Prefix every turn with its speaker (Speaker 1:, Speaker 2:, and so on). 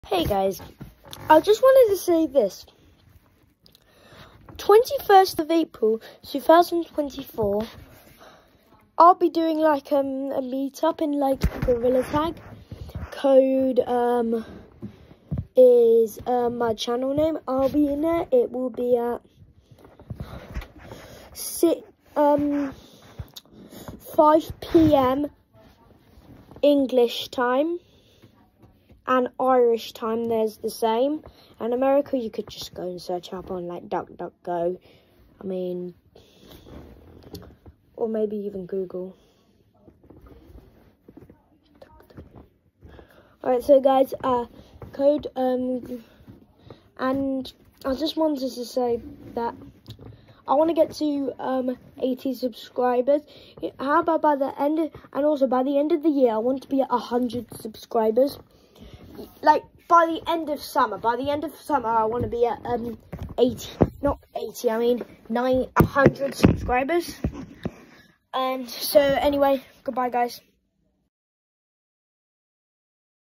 Speaker 1: Hey guys, I just wanted to say this. 21st of April 2024, I'll be doing like a meetup in like Gorilla Tag. Code is my channel name. I'll be in there. It will be at 5 p.m. English time. And Irish time, there's the same. And America, you could just go and search up on like DuckDuckGo. I mean, or maybe even Google. Alright, so guys, code, and I just wanted to say that I want to get to 80 subscribers. How about by the end, and also by the end of the year, I want to be at 100 subscribers. Like, by the end of summer. By the end of summer, I want to be at 80. Not 80, I mean 100 subscribers. And so, anyway, goodbye, guys.